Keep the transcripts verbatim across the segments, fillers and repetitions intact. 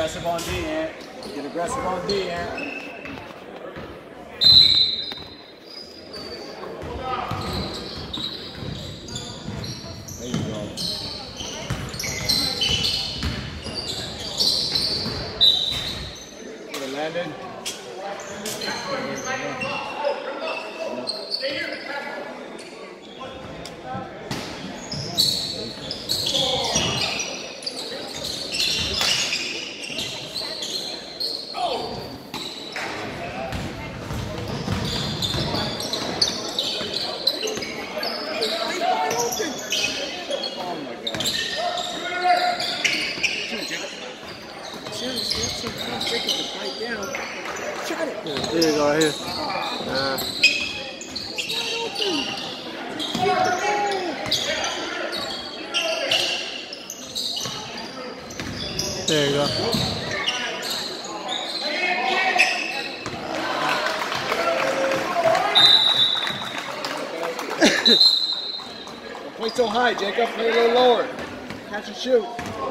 aggressive on D, Ant. Get aggressive on D, Ant. There you go. Get it landed. There you go, right here. Uh, there you go. Don't play so high, Jacob. Play a little lower. Catch and shoot.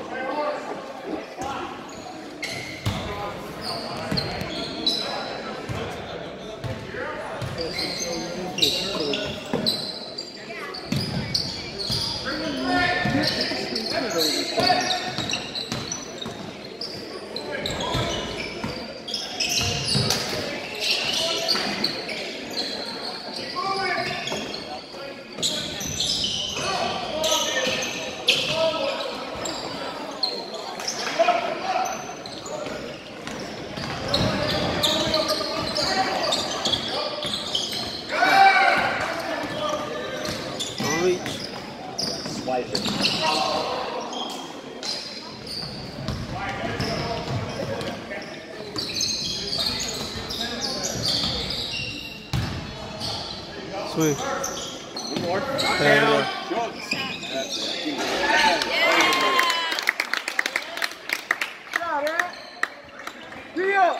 Sweet. One more. Knock There down. you go. Shot it. Deal.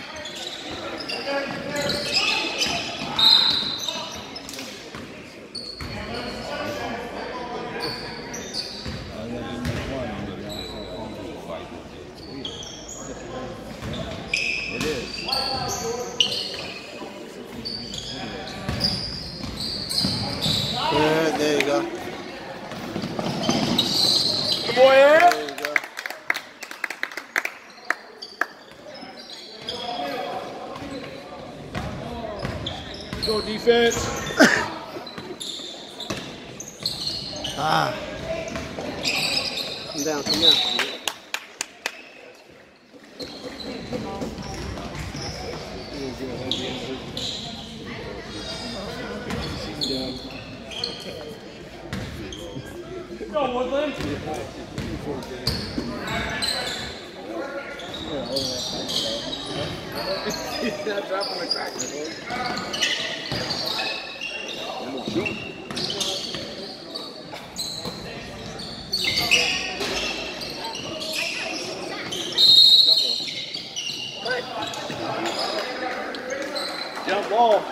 It is. Yeah, there you go. Good boy, Ed. There you go. Go defense. Ah. Come down, come down. Go, Woodland. He's not dropping the cracker, boy. Jump ball.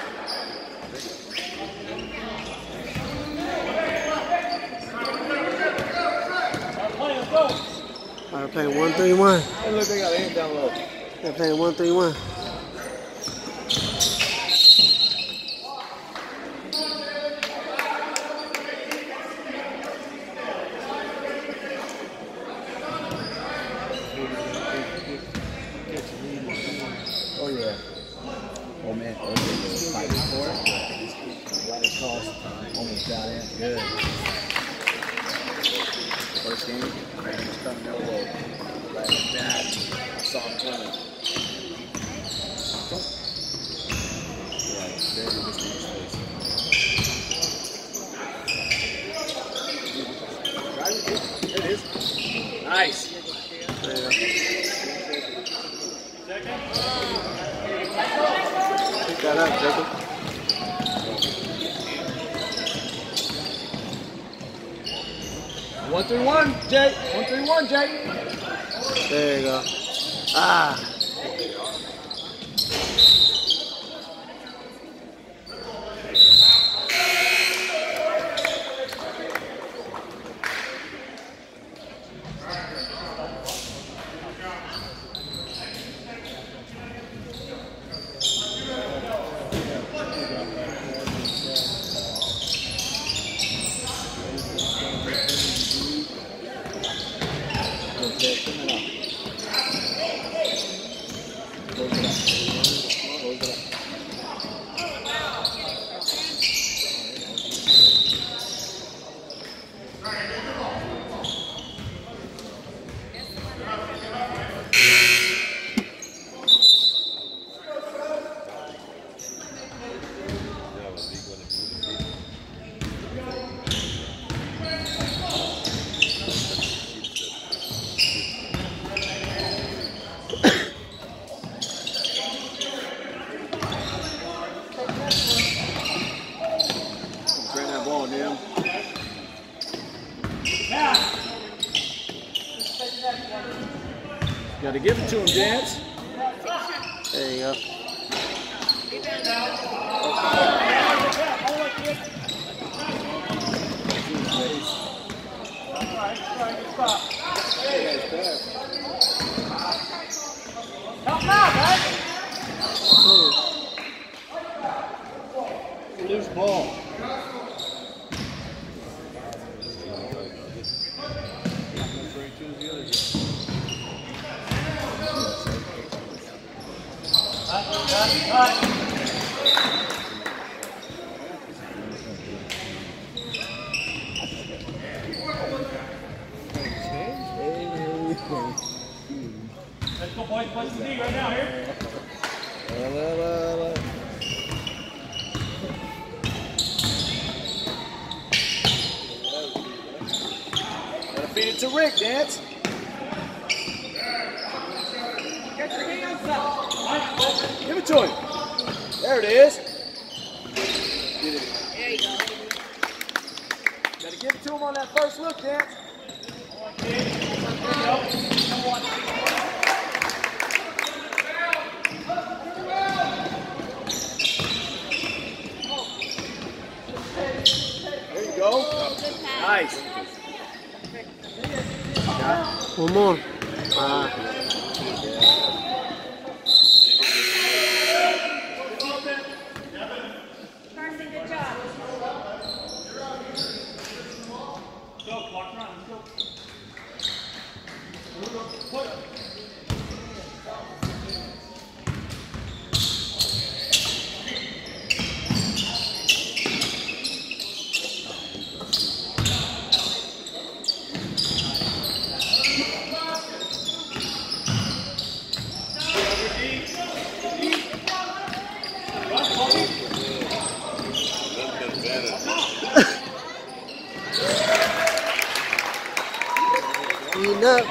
Alright, playing one three one. Hey, look, they got Ant down low. They're playing one three one. Oh, yeah. Oh, man. Oh, yeah. Fighting for it. Right across. Almost got in. Good. First game, man, he's coming elbow. Right like that. I saw him coming. Right, there he was in his face. Right, there it is. Nice. There you go. Pick that up, Jacob. One through one, Jake. One through one, Jake. There you go. Ah. Gotta give it to him, Dance. There you go. Help out, guys. Loose ball. Let's go, boys. Plus the D right now here. Gotta feed it to Rick, Dance. Get your hands up. Give it to him. There it is. There you go. Gotta give it to him on that first look, Dance. There you go. Nice. One more. Ah. Carson, good job. Go, clock run. Let's go. Eating up.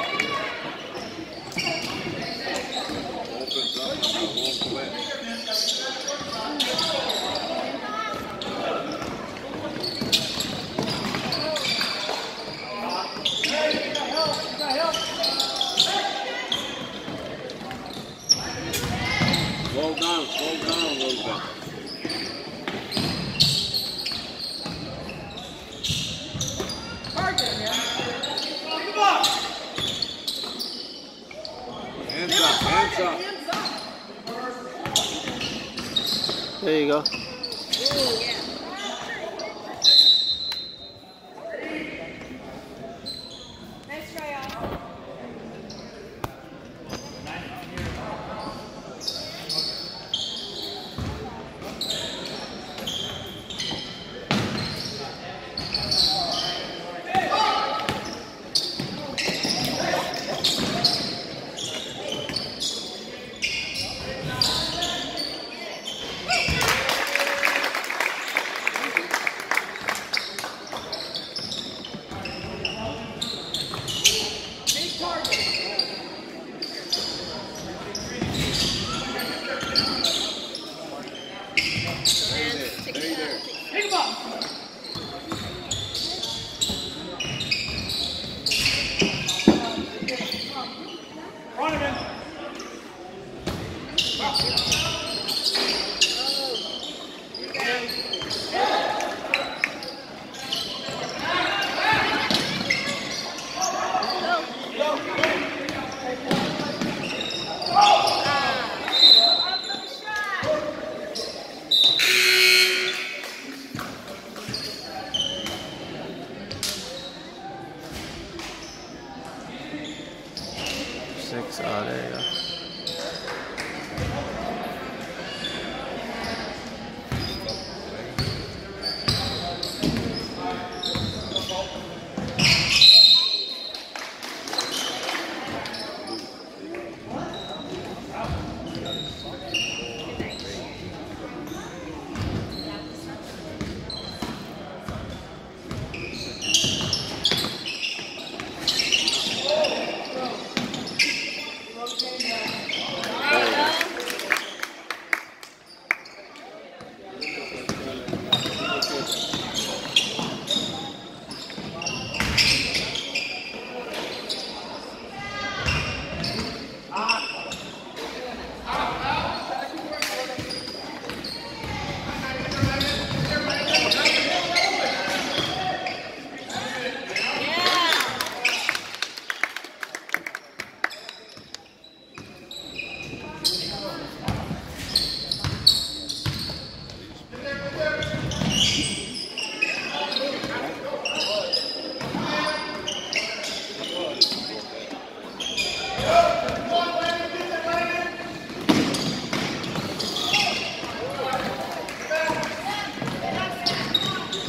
Slow down, slow down a little bit. Hands up, hands up. There you go. Ooh, yeah. Nice try, y'all.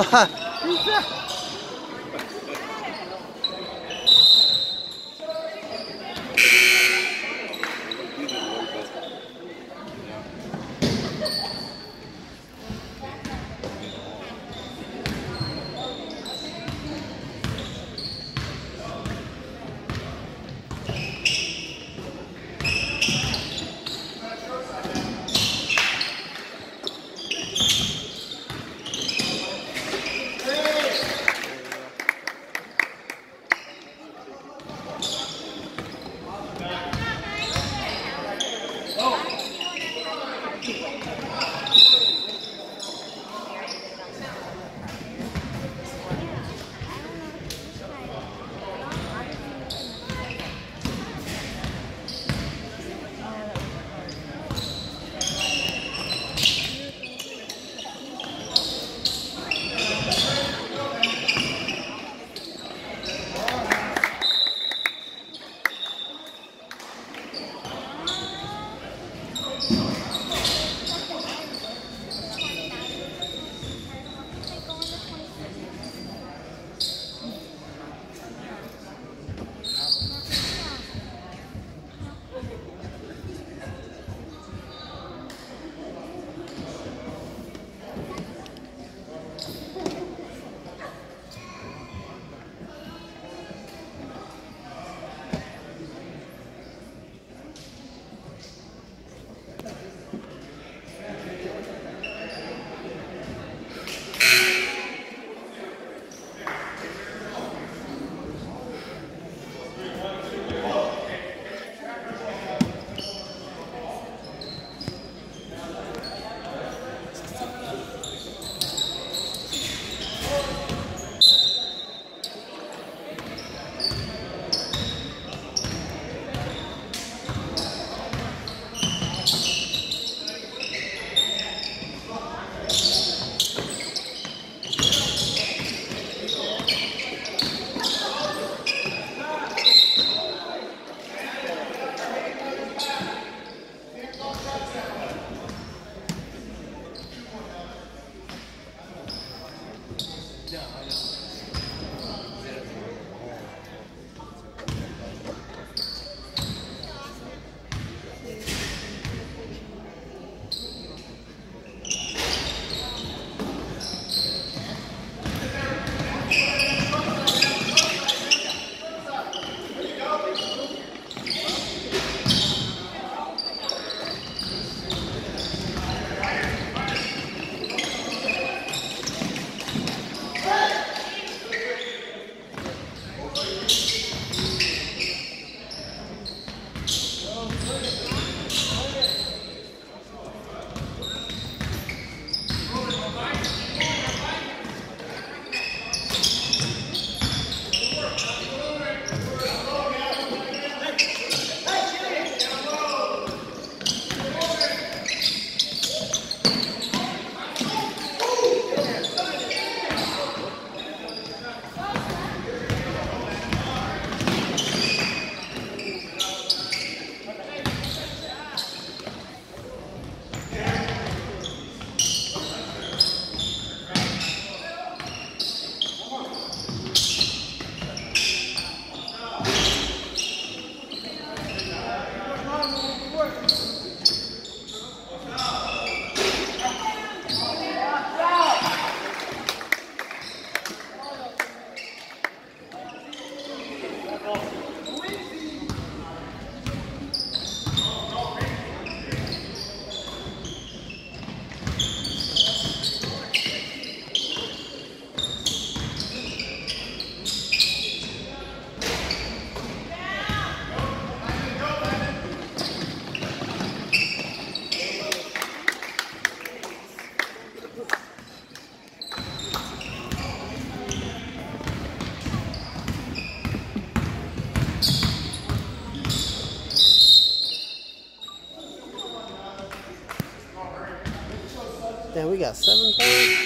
Damn, we got seven points.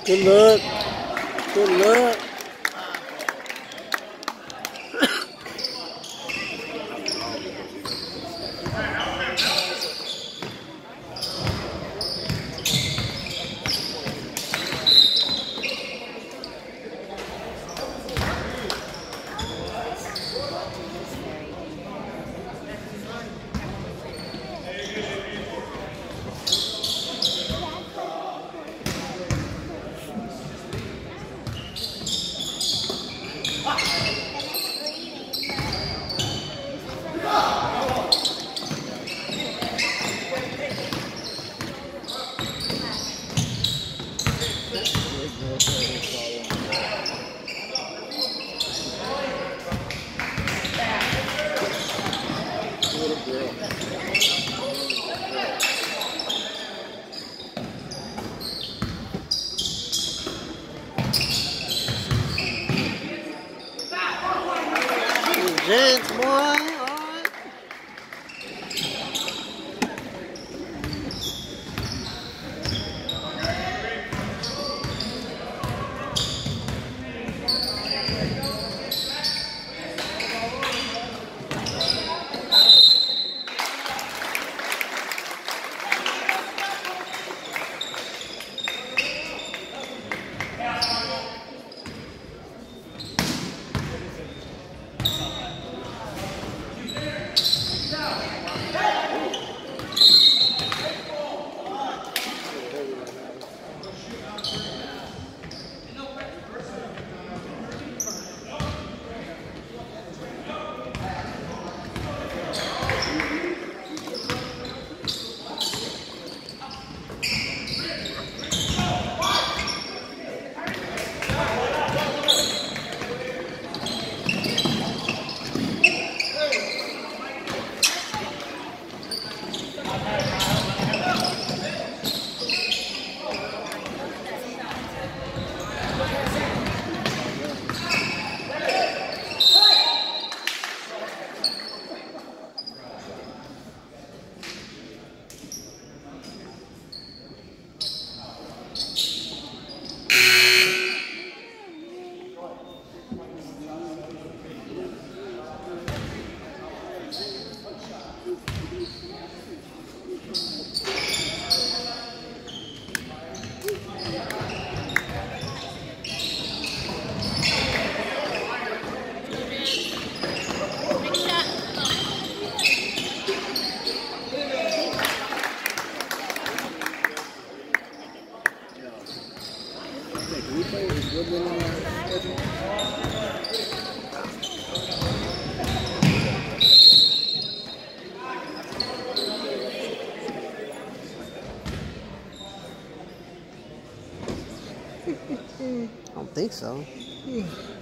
Good luck. Good luck. Giants, boy. All right. Can we play with Woodland on our schedule? I don't think so.